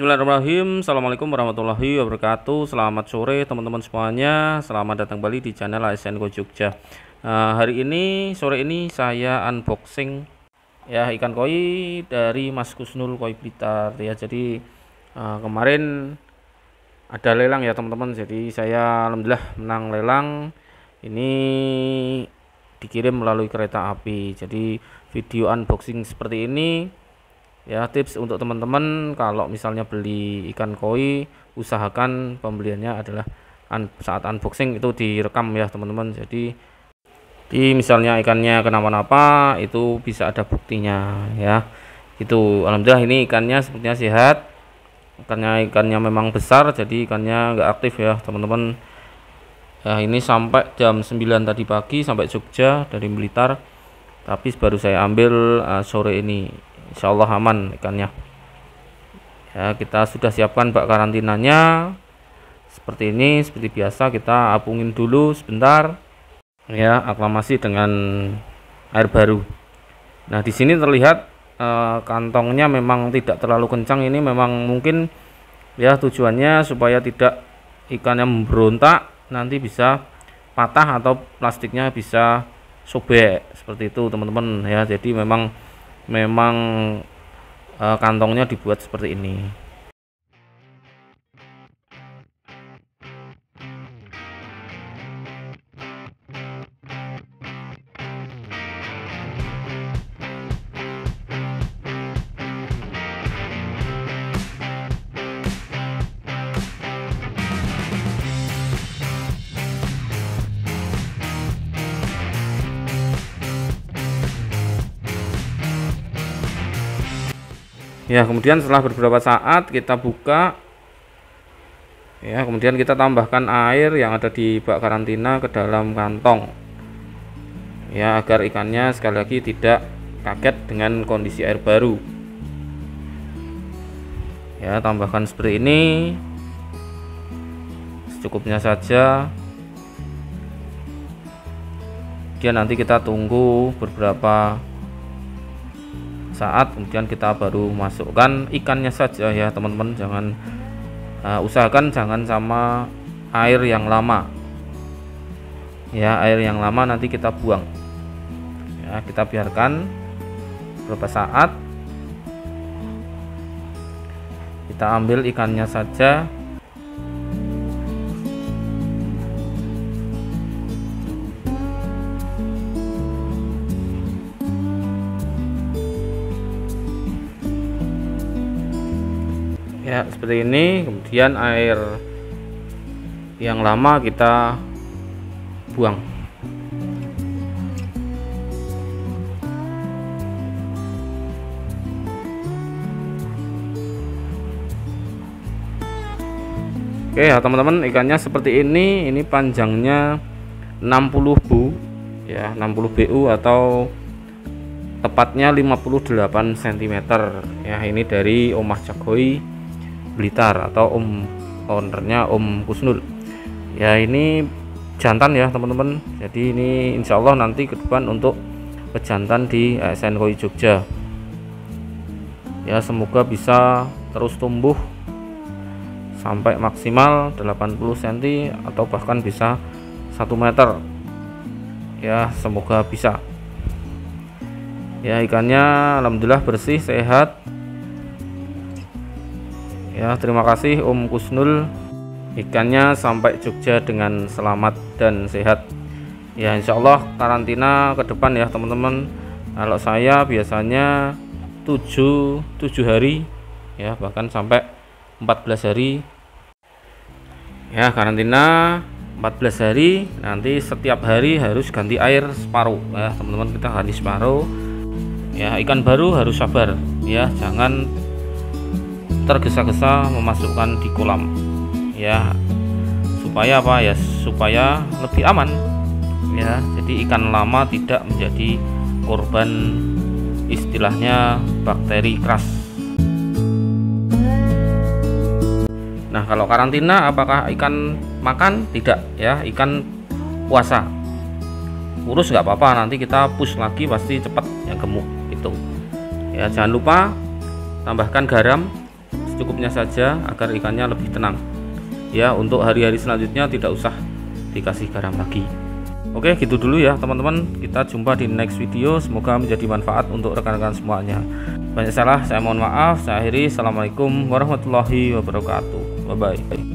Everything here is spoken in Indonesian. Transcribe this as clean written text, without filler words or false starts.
Bismillahirrahmanirrahim. Assalamualaikum warahmatullahi wabarakatuh. Selamat sore teman-teman semuanya. Selamat datang kembali di channel ASN Koi Jogja. Hari ini sore ini saya unboxing ya ikan koi dari Mas Kusnul Koi Blitar ya. Jadi kemarin ada lelang ya teman-teman. Jadi saya alhamdulillah menang lelang. Ini dikirim melalui kereta api. Jadi video unboxing seperti ini ya, tips untuk teman-teman kalau misalnya beli ikan koi, usahakan pembeliannya adalah saat unboxing itu direkam ya teman-teman. Jadi misalnya ikannya kenapa-napa itu bisa ada buktinya ya. Itu alhamdulillah ini ikannya sepertinya sehat. Ikannya memang besar, jadi ikannya nggak aktif ya teman-teman. Ya, ini sampai jam 9 tadi pagi sampai Jogja dari Blitar, tapi baru saya ambil sore ini. Insya Allah aman ikannya ya. Kita sudah siapkan bak karantinanya seperti ini. Seperti biasa kita apungin dulu sebentar ya, aklamasi dengan air baru. Nah di sini terlihat kantongnya memang tidak terlalu kencang. Ini memang mungkin ya tujuannya supaya tidak ikannya memberontak, nanti bisa patah atau plastiknya bisa sobek seperti itu teman-teman ya. Jadi memang kantongnya dibuat seperti ini. Ya, kemudian setelah beberapa saat kita buka ya, kemudian kita tambahkan air yang ada di bak karantina ke dalam kantong ya, agar ikannya sekali lagi tidak kaget dengan kondisi air baru ya. Tambahkan seperti ini, secukupnya saja. Kemudian nanti kita tunggu beberapa saat, kemudian kita baru masukkan ikannya saja ya teman-teman. Jangan usahakan jangan sama air yang lama ya. Air yang lama nanti kita buang ya. Kita biarkan beberapa saat, kita ambil ikannya saja. Ya seperti ini. Kemudian air yang lama kita buang. Oke ya teman-teman, ikannya seperti ini. Ini panjangnya 60 bu ya, 60 BU atau tepatnya 58 cm ya. Ini dari Omah Cagoy Blitar atau ownernya Om Kusnul ya. Ini jantan ya teman-teman. Jadi ini insya Allah nanti ke depan untuk pejantan di ASN Koi Jogja ya. Semoga bisa terus tumbuh sampai maksimal 80 cm atau bahkan bisa 1 meter ya. Semoga bisa ya. Ikannya alhamdulillah bersih, sehat ya. Terima kasih Om Kusnul, ikannya sampai Jogja dengan selamat dan sehat ya. Insya Allah karantina ke depan ya teman-teman. Kalau saya biasanya 7 hari ya, bahkan sampai 14 hari ya karantina. 14 hari, nanti setiap hari harus ganti air separuh ya teman-teman. Kita ganti separuh ya. Ikan baru harus sabar ya, jangan tergesa-gesa memasukkan di kolam ya, supaya apa ya, supaya lebih aman ya. Jadi ikan lama tidak menjadi korban istilahnya bakteri keras. Nah kalau karantina apakah ikan makan? Tidak ya, ikan puasa. Kurus nggak apa-apa, nanti kita push lagi pasti cepat ya, gemuk itu ya. Jangan lupa tambahkan garam secukupnya saja agar ikannya lebih tenang ya. Untuk hari-hari selanjutnya tidak usah dikasih garam lagi. Oke, gitu dulu ya teman-teman, kita jumpa di next video. Semoga menjadi manfaat untuk rekan-rekan semuanya. Banyak salah saya mohon maaf. Saya akhiri. Assalamualaikum warahmatullahi wabarakatuh. Bye bye.